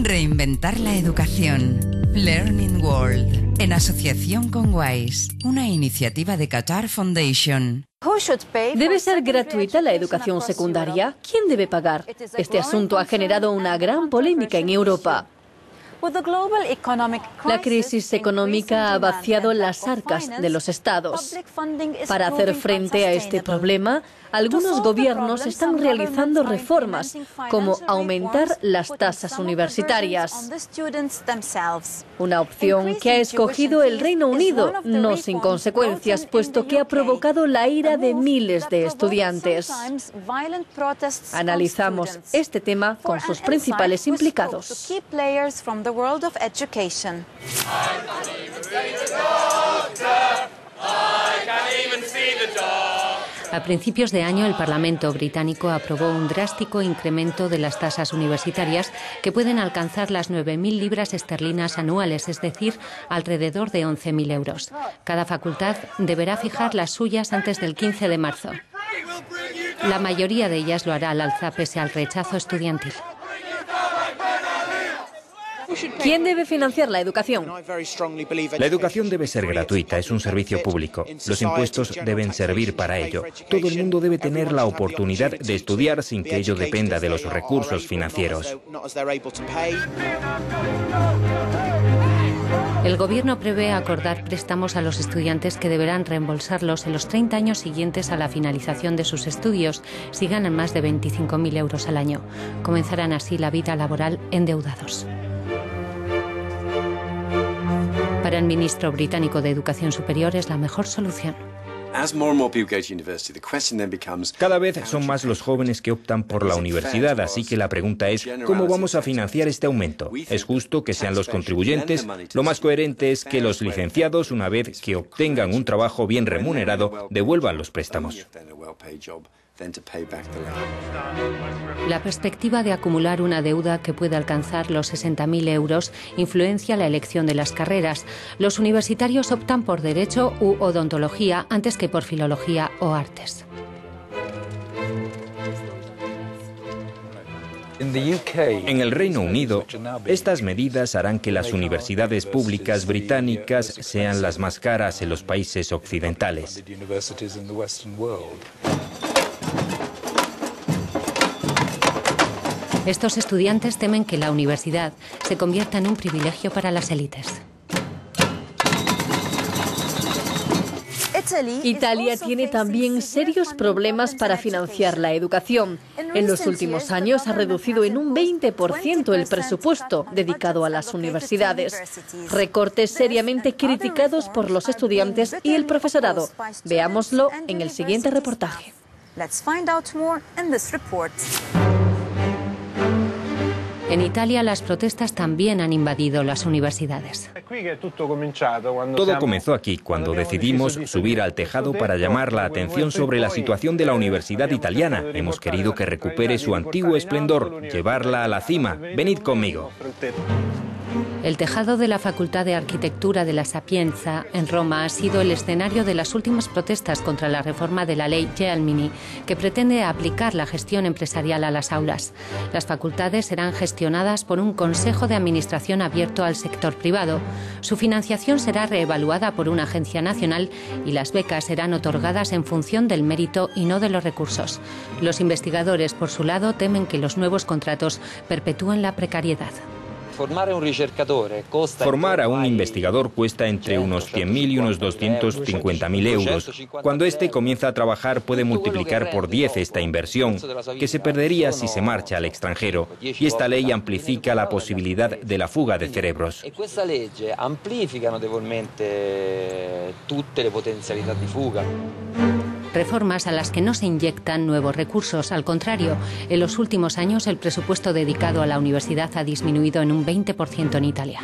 Reinventar la educación. Learning World, en asociación con WISE, una iniciativa de Qatar Foundation. ¿Debe ser gratuita la educación secundaria? ¿Quién debe pagar? Este asunto ha generado una gran polémica en Europa. La crisis económica ha vaciado las arcas de los estados. Para hacer frente a este problema, algunos gobiernos están realizando reformas, como aumentar las tasas universitarias. Una opción que ha escogido el Reino Unido, no sin consecuencias, puesto que ha provocado la ira de miles de estudiantes. Analizamos este tema con sus principales implicados. A principios de año, el Parlamento británico aprobó un drástico incremento de las tasas universitarias que pueden alcanzar las 9.000 libras esterlinas anuales, es decir, alrededor de 11.000 euros. Cada facultad deberá fijar las suyas antes del 15 de marzo. La mayoría de ellas lo hará al alza pese al rechazo estudiantil. ¿Quién debe financiar la educación? La educación debe ser gratuita, es un servicio público. Los impuestos deben servir para ello. Todo el mundo debe tener la oportunidad de estudiar sin que ello dependa de los recursos financieros. El Gobierno prevé acordar préstamos a los estudiantes que deberán reembolsarlos en los 30 años siguientes a la finalización de sus estudios, si ganan más de 25.000 euros al año. Comenzarán así la vida laboral endeudados. Para el ministro británico de Educación Superior es la mejor solución. Cada vez son más los jóvenes que optan por la universidad, así que la pregunta es, ¿cómo vamos a financiar este aumento? ¿Es justo que sean los contribuyentes? Lo más coherente es que los licenciados, una vez que obtengan un trabajo bien remunerado, devuelvan los préstamos. La perspectiva de acumular una deuda que puede alcanzar los 60.000 euros influencia la elección de las carreras. Los universitarios optan por Derecho u Odontología antes que por Filología o Artes. En el Reino Unido, estas medidas harán que las universidades públicas británicas sean las más caras en los países occidentales. Estos estudiantes temen que la universidad se convierta en un privilegio para las élites. Italia tiene también serios problemas para financiar la educación. En los últimos años ha reducido en un 20% el presupuesto dedicado a las universidades. Recortes seriamente criticados por los estudiantes y el profesorado. Veámoslo en el siguiente reportaje. En Italia, las protestas también han invadido las universidades. Todo comenzó aquí, cuando decidimos subir al tejado para llamar la atención sobre la situación de la universidad italiana. Hemos querido que recupere su antiguo esplendor, llevarla a la cima. Venid conmigo. El tejado de la Facultad de Arquitectura de la Sapienza, en Roma, ha sido el escenario de las últimas protestas contra la reforma de la ley Gelmini, que pretende aplicar la gestión empresarial a las aulas. Las facultades serán gestionadas por un consejo de administración abierto al sector privado. Su financiación será reevaluada por una agencia nacional y las becas serán otorgadas en función del mérito y no de los recursos. Los investigadores, por su lado, temen que los nuevos contratos perpetúen la precariedad. Formar a un investigador cuesta entre unos 100.000 y unos 250.000 euros. Cuando éste comienza a trabajar puede multiplicar por 10 esta inversión, que se perdería si se marcha al extranjero. Y esta ley amplifica la posibilidad de la fuga de cerebros. Esta ley amplifica notevolmente tutte le potenzialità di fuga. Reformas a las que no se inyectan nuevos recursos. Al contrario, en los últimos años el presupuesto dedicado a la universidad ha disminuido en un 20% en Italia.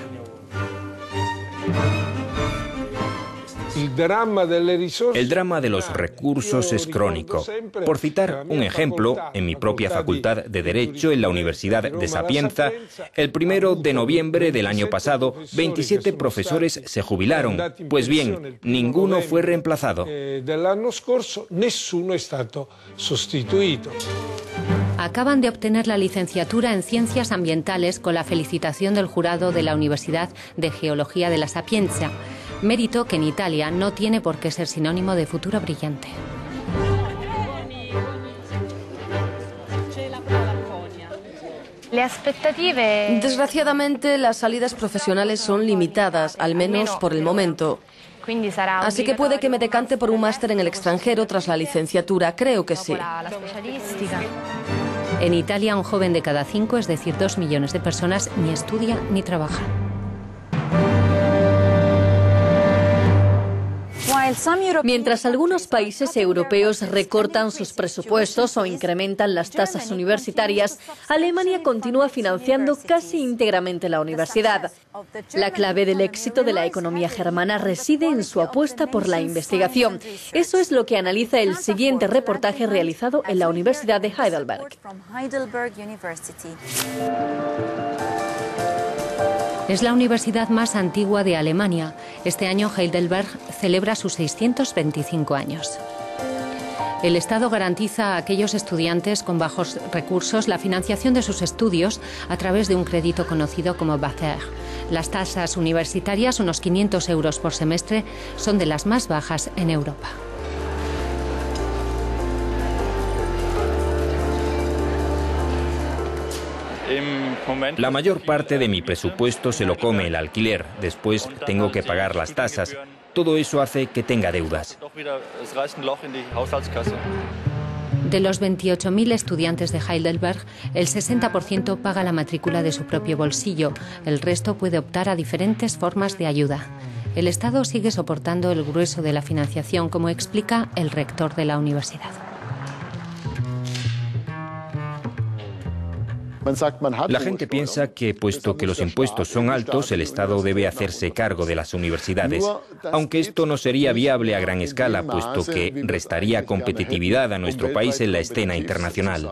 El drama de los recursos es crónico. Por citar un ejemplo, en mi propia Facultad de Derecho, en la Universidad de Sapienza, el 1 de noviembre del año pasado, 27 profesores se jubilaron. Pues bien, ninguno fue reemplazado. acaban de obtener la licenciatura en Ciencias Ambientales con la felicitación del jurado de la Universidad de Geología de La Sapienza, mérito que en Italia no tiene por qué ser sinónimo de futuro brillante. Desgraciadamente, las salidas profesionales son limitadas, al menos por el momento. Así que puede que me decante por un máster en el extranjero tras la licenciatura, creo que sí. En Italia, un joven de cada 5, es decir, 2 millones de personas, ni estudia ni trabaja. Mientras algunos países europeos recortan sus presupuestos o incrementan las tasas universitarias, Alemania continúa financiando casi íntegramente la universidad. La clave del éxito de la economía germana reside en su apuesta por la investigación. Eso es lo que analiza el siguiente reportaje realizado en la Universidad de Heidelberg. Es la universidad más antigua de Alemania. Este año Heidelberg celebra sus 625 años. El Estado garantiza a aquellos estudiantes con bajos recursos la financiación de sus estudios a través de un crédito conocido como BAföG. Las tasas universitarias, unos 500 euros por semestre, son de las más bajas en Europa. La mayor parte de mi presupuesto se lo come el alquiler, después tengo que pagar las tasas. Todo eso hace que tenga deudas. De los 28.000 estudiantes de Heidelberg, el 60% paga la matrícula de su propio bolsillo. El resto puede optar a diferentes formas de ayuda. El Estado sigue soportando el grueso de la financiación, como explica el rector de la universidad. La gente piensa que, puesto que los impuestos son altos, el Estado debe hacerse cargo de las universidades, aunque esto no sería viable a gran escala, puesto que restaría competitividad a nuestro país en la escena internacional.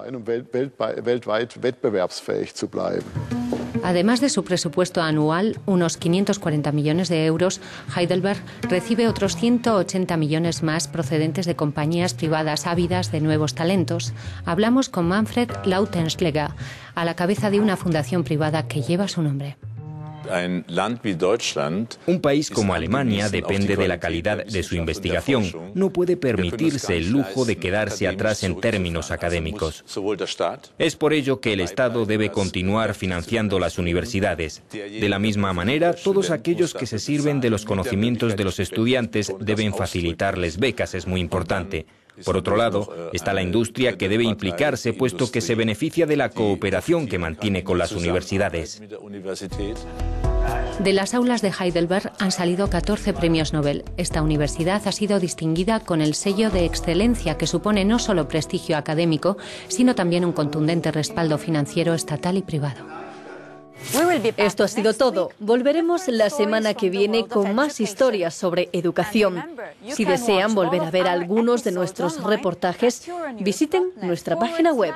Además de su presupuesto anual, unos 540 millones de euros, Heidelberg recibe otros 180 millones más procedentes de compañías privadas ávidas de nuevos talentos. Hablamos con Manfred Lautenschläger, a la cabeza de una fundación privada que lleva su nombre. Un país como Alemania depende de la calidad de su investigación. No puede permitirse el lujo de quedarse atrás en términos académicos. Es por ello que el Estado debe continuar financiando las universidades. De la misma manera, todos aquellos que se sirven de los conocimientos de los estudiantes deben facilitarles becas, es muy importante. Por otro lado, está la industria que debe implicarse, puesto que se beneficia de la cooperación que mantiene con las universidades. De las aulas de Heidelberg han salido 14 premios Nobel. Esta universidad ha sido distinguida con el sello de excelencia que supone no solo prestigio académico, sino también un contundente respaldo financiero estatal y privado. Esto ha sido todo. Volveremos la semana que viene con más historias sobre educación. Si desean volver a ver algunos de nuestros reportajes, visiten nuestra página web.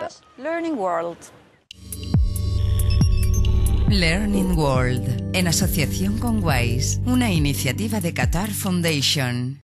Learning World, en asociación con WISE, una iniciativa de Qatar Foundation.